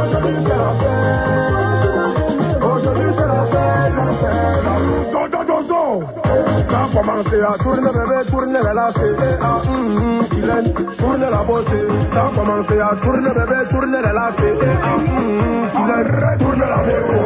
Aujourd'hui c'est la fête, la fête. Ça a commencé à tourner bébé, tourner la lacée. Kylian, tourner la beauté. Ça a commencé à tourner bébé, tourner la lacée. Kylian, tourner la beauté.